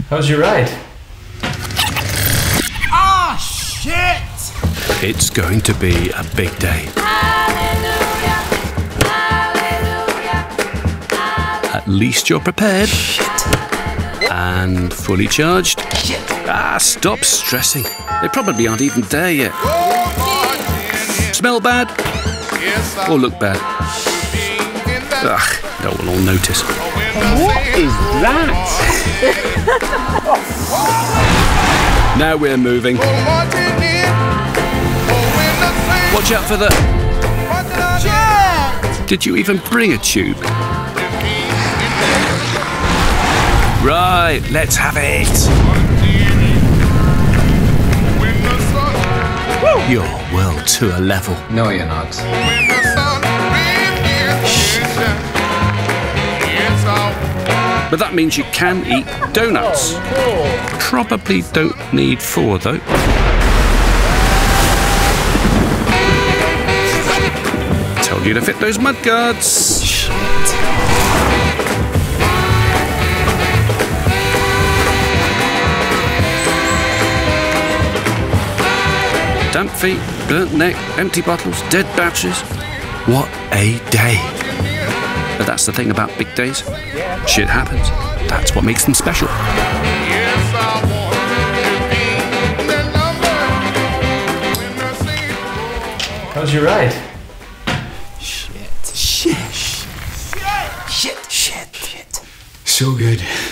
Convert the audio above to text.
How's your ride? Ah, shit! It's going to be a big day. Hallelujah, hallelujah, hallelujah. At least you're prepared. Shit! And fully charged. Shit! Ah, stop stressing. They probably aren't even there yet. Smell bad? Or look bad? Ugh, no one will notice. What is that? Now we're moving. Watch out for the... Shit! Did you even bring a tube? Right, let's have it. You're well to a level. No, you're not. But that means you can eat donuts. Probably don't need 4 though. Told you to fit those mud guards. Damp feet, burnt neck, empty bottles, dead batteries. What a day. But that's the thing about big days. Shit happens. That's what makes them special. How's your ride? Shit. Shit. Shit. Shit. Shit. So good.